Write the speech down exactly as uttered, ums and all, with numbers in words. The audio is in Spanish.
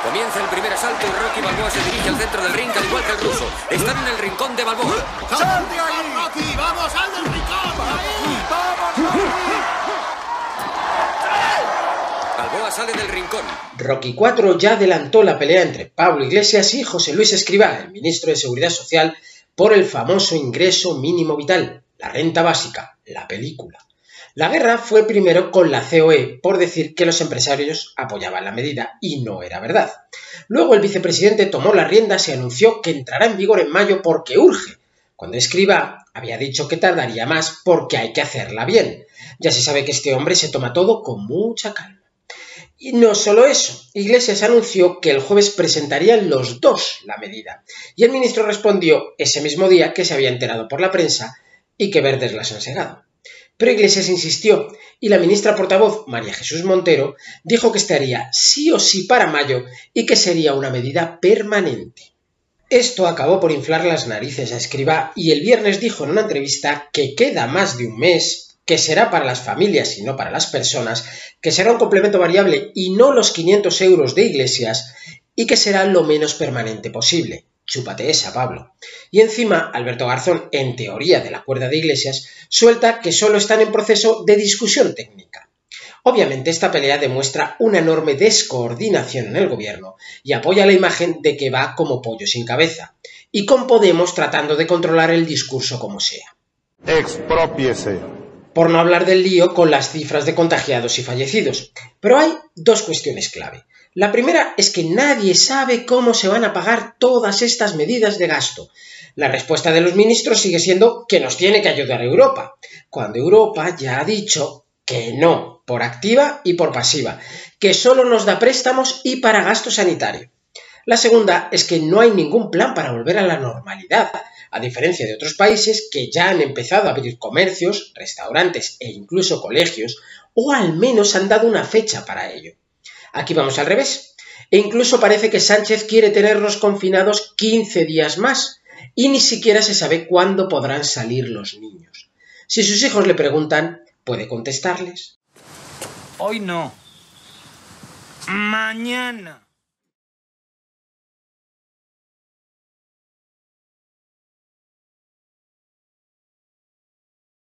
Comienza el primer asalto y Rocky Balboa se dirige al centro del ring, al igual que el ruso. Están en el rincón de Balboa. ¡Sal de ahí, Rocky! ¡Vamos, sal del rincón! ¡Vamos, Rocky! Balboa sale del rincón. Rocky cuatro ya adelantó la pelea entre Pablo Iglesias y José Luis Escrivá, el ministro de Seguridad Social, por el famoso ingreso mínimo vital, la renta básica, la película. La guerra fue primero con la C O E por decir que los empresarios apoyaban la medida, y no era verdad. Luego el vicepresidente tomó las riendas y anunció que entrará en vigor en mayo porque urge, cuando Escrivá había dicho que tardaría más porque hay que hacerla bien. Ya se sabe que este hombre se toma todo con mucha calma. Y no solo eso, Iglesias anunció que el jueves presentarían los dos la medida, y el ministro respondió ese mismo día que se había enterado por la prensa y que Verdes las han segado. Pero Iglesias insistió, y la ministra portavoz, María Jesús Montero, dijo que estaría sí o sí para mayo y que sería una medida permanente. Esto acabó por inflar las narices a Escrivá, y el viernes dijo en una entrevista que queda más de un mes, que será para las familias y no para las personas, que será un complemento variable y no los quinientos euros de Iglesias, y que será lo menos permanente posible. Chúpate esa, Pablo. Y encima, Alberto Garzón, en teoría de la cuerda de Iglesias, suelta que solo están en proceso de discusión técnica. Obviamente esta pelea demuestra una enorme descoordinación en el gobierno y apoya la imagen de que va como pollo sin cabeza, y con Podemos tratando de controlar el discurso como sea. Exprópiese. Por no hablar del lío con las cifras de contagiados y fallecidos. Pero hay dos cuestiones clave. La primera es que nadie sabe cómo se van a pagar todas estas medidas de gasto. La respuesta de los ministros sigue siendo que nos tiene que ayudar Europa, cuando Europa ya ha dicho que no, por activa y por pasiva, que solo nos da préstamos y para gasto sanitario. La segunda es que no hay ningún plan para volver a la normalidad, a diferencia de otros países que ya han empezado a abrir comercios, restaurantes e incluso colegios, o al menos han dado una fecha para ello. Aquí vamos al revés, e incluso parece que Sánchez quiere tenernos confinados quince días más, y ni siquiera se sabe cuándo podrán salir los niños. Si sus hijos le preguntan, puede contestarles: hoy no, mañana.